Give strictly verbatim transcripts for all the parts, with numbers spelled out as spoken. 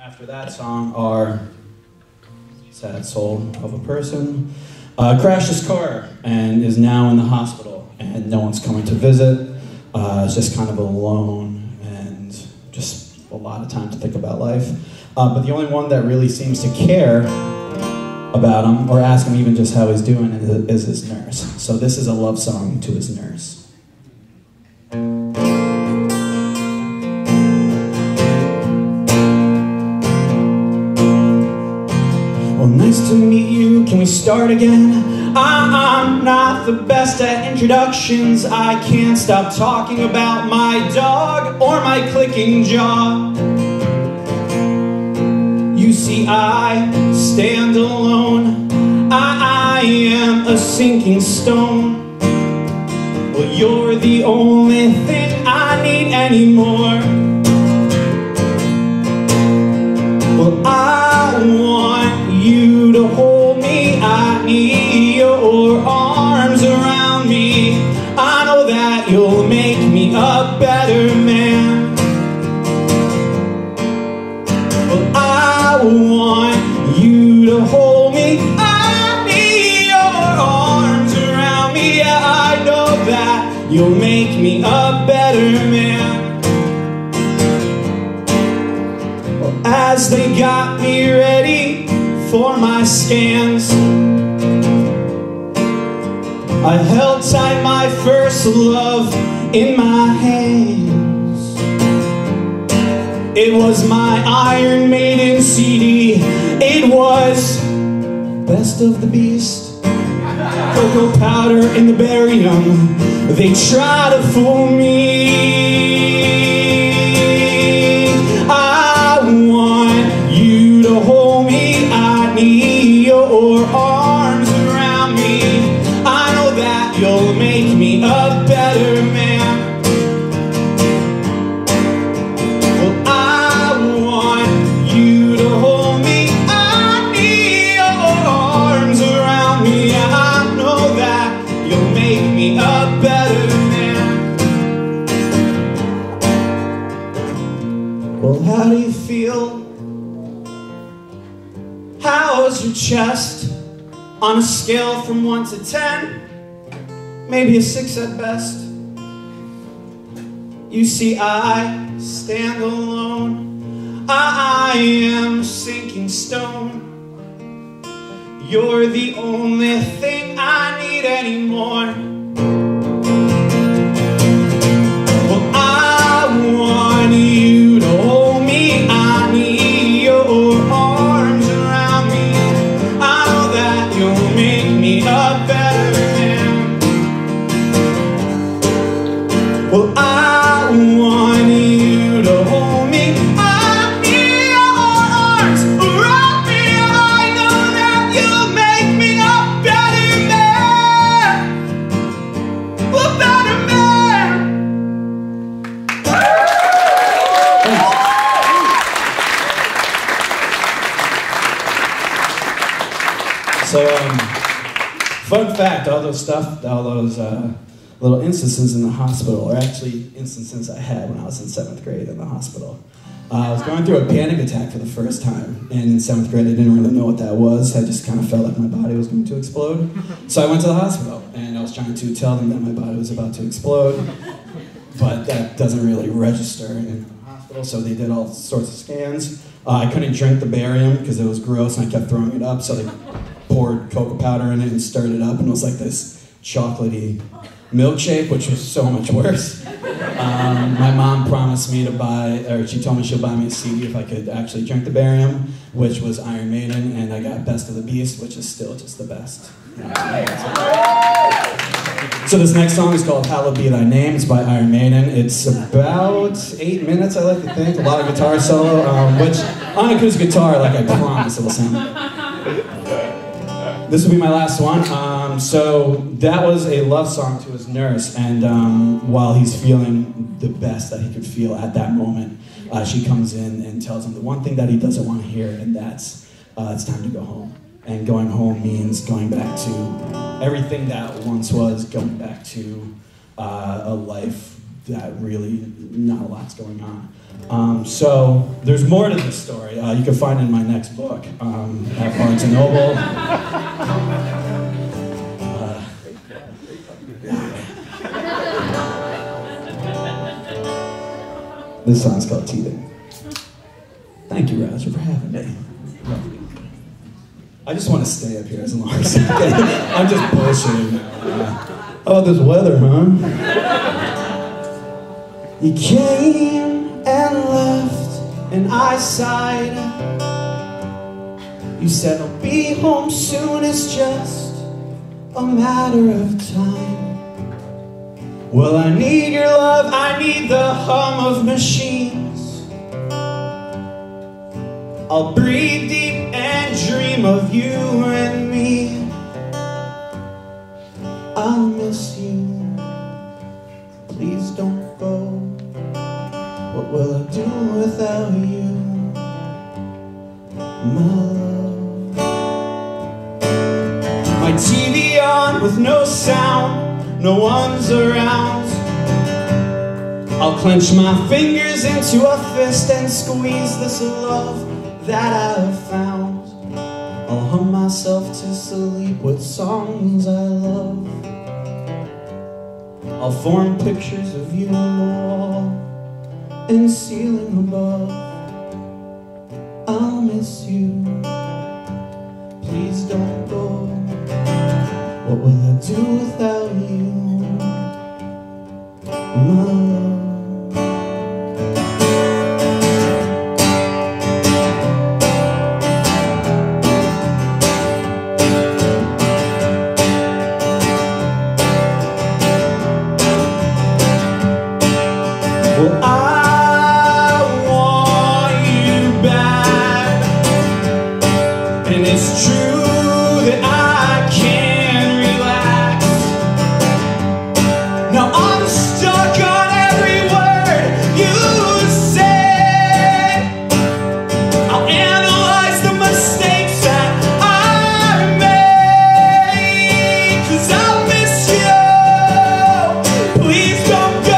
After that song, our sad soul of a person uh, crashed his car and is now in the hospital, and no one's coming to visit. Uh, it's just kind of alone and just a lot of time to think about life. Uh, but the only one that really seems to care about him or ask him even just how he's doing is his nurse. So this is a love song to his nurse. Well, nice to meet you, can we start again? I, I'm not the best at introductions. I can't stop talking about my dog or my clicking jaw. You see, I stand alone. I, I am a sinking stone. Well, you're the only thing I need anymore. Well, I want you to hold me. I need your arms around me. I know that you'll make me a better man. Well, I want you to hold me. I need your arms around me. Yeah, I know that you'll make me a better man. Well, as they got me ready for my scans, I held tight my first love in my hands. It was my Iron Maiden C D. It was Best of the Beast. Cocoa powder in the barium. They try to fool me. I want you to hold me. I need your arms around me. I know that you'll make me a better man. How do you feel? How's your chest? On a scale from one to ten, maybe a six at best. You see, I stand alone. I am a sinking stone. You're the only thing I need anymore. Well, I want you to hold. I need your arms around me. I know that you'll make me a better man. Well, I want you to hold me. I need your arms around me. I know that you'll make me a better man. A better man. So, um, fun fact, all those stuff, all those uh, little instances in the hospital are actually instances I had when I was in seventh grade in the hospital. Uh, I was going through a panic attack for the first time, and in seventh grade I didn't really know what that was. I just kind of felt like my body was going to explode. So I went to the hospital, and I was trying to tell them that my body was about to explode, but that doesn't really register in the hospital, so they did all sorts of scans. Uh, I couldn't drink the barium because it was gross, and I kept throwing it up, so they poured cocoa powder in it and stirred it up, and it was like this chocolatey milkshake, which was so much worse. Um, my mom promised me to buy, or she told me she'll buy me a C D if I could actually drink the barium, which was Iron Maiden, and I got Best of the Beast, which is still just the best. So this next song is called Hallowed Be Thy Name. It's by Iron Maiden. It's about eight minutes, I like to think. A lot of guitar solo, um, which on acoustic guitar, like I promise, it'll sound. This will be my last one. Um, so that was a love song to his nurse, and um, while he's feeling the best that he could feel at that moment, uh, she comes in and tells him the one thing that he doesn't want to hear, and that's uh, it's time to go home. And going home means going back to everything that once was, going back to uh, a life that really not a lot's going on. Um, so there's more to this story. Uh, you can find it in my next book um, at Barnes and Noble. Uh, this song's called Teething. Thank you, Roger, for having me. I just want to stay up here as long as I can. I'm just bullshitting now. Uh, oh, this weather, huh? You came and left, and I sighed. You said I'll be home soon, it's just a matter of time. Well, I need your love, I need the hum of machines. I'll breathe deep and dream of you and me. I'll miss you, please don't go. What will I do without you, my love? My T V on with no sound, no one's around. I'll clench my fingers into a fist and squeeze this love that I've found. I'll hum myself to sleep with songs I love. I'll form pictures of you on the wall and ceiling above. I'll miss you, please don't go. What will I do without you, my love? Well, I want you back, and it's true that I can't relax. Now I'm stuck on every word you say. I'll analyze the mistakes that I made, 'cause I'll miss you, please don't go.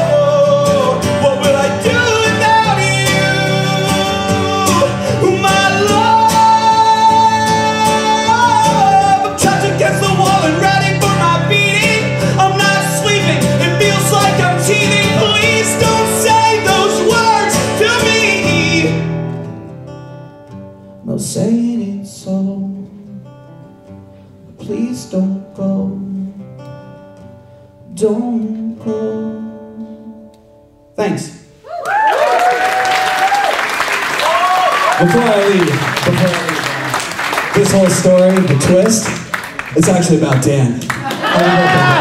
No saying it so, please don't go, don't go. Thanks. Before I leave, before I leave, this whole story, the twist, it's actually about Dan.